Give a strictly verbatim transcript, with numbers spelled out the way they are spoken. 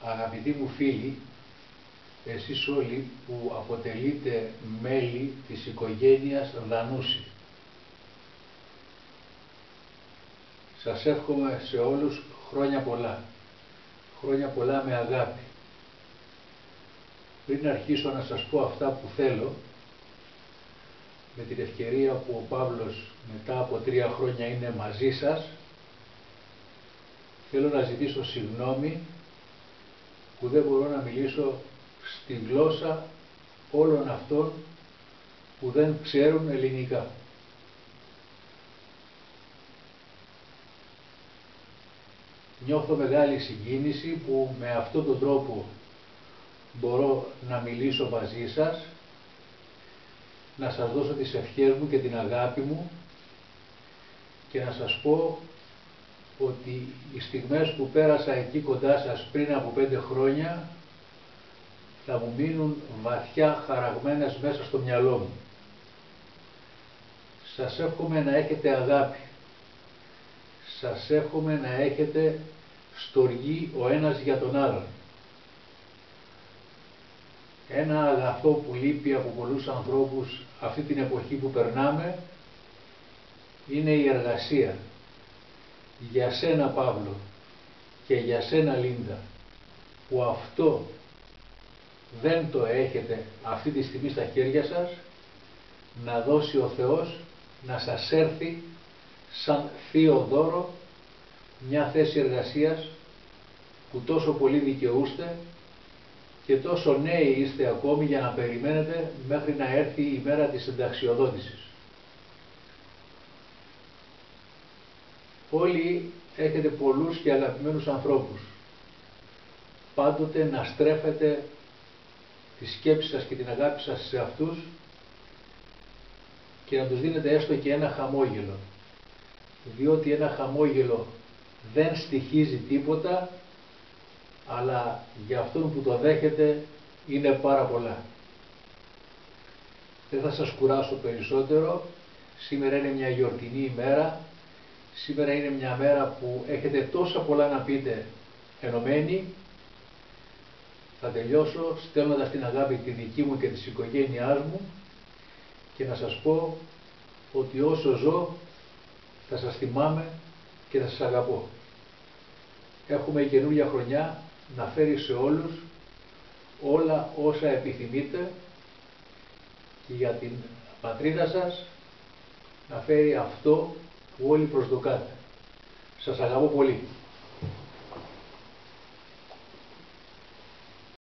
Αγαπητοί μου φίλοι, εσείς όλοι που αποτελείτε μέλη της οικογένειας Δανούση, σας εύχομαι σε όλους χρόνια πολλά, χρόνια πολλά με αγάπη. Πριν αρχίσω να σας πω αυτά που θέλω, με την ευκαιρία που ο Παύλος μετά από τρία χρόνια είναι μαζί σας, θέλω να ζητήσω συγγνώμη που δεν μπορώ να μιλήσω στη γλώσσα όλων αυτών που δεν ξέρουν ελληνικά. Νιώθω μεγάλη συγκίνηση που με αυτόν τον τρόπο μπορώ να μιλήσω μαζί σας, να σας δώσω τις ευχές μου και την αγάπη μου και να σας πω ότι οι στιγμές που πέρασα εκεί κοντά σας πριν από πέντε χρόνια θα μου μείνουν βαθιά χαραγμένες μέσα στο μυαλό μου. Σας εύχομαι να έχετε αγάπη. Σας εύχομαι να έχετε στοργή ο ένας για τον άλλον. Ένα αγαθό που λείπει από πολλούς ανθρώπους αυτή την εποχή που περνάμε είναι η εργασία. Για σένα Παύλο και για σένα Λίντα, που αυτό δεν το έχετε αυτή τη στιγμή στα χέρια σας, να δώσει ο Θεός να σας έρθει σαν θείο δώρο μια θέση εργασίας που τόσο πολύ δικαιούστε και τόσο νέοι είστε ακόμη για να περιμένετε μέχρι να έρθει η μέρα της συνταξιοδότησης. Όλοι έχετε πολλούς και αγαπημένους ανθρώπους. Πάντοτε να στρέφετε τη σκέψη σας και την αγάπη σας σε αυτούς και να τους δίνετε έστω και ένα χαμόγελο. Διότι ένα χαμόγελο δεν στοιχίζει τίποτα, αλλά για αυτόν που το δέχεται είναι πάρα πολλά. Δεν θα σας κουράσω περισσότερο. Σήμερα είναι μια γιορτινή ημέρα. Σήμερα είναι μια μέρα που έχετε τόσα πολλά να πείτε ενωμένοι. Θα τελειώσω στέλνοντας την αγάπη τη δική μου και της οικογένειάς μου και να σας πω ότι όσο ζω θα σας θυμάμαι και θα σας αγαπώ. Έχουμε η καινούργια χρονιά να φέρει σε όλους όλα όσα επιθυμείτε και για την πατρίδα σας να φέρει αυτό που όλοι προσδοκάτε. Σας αγαπώ πολύ.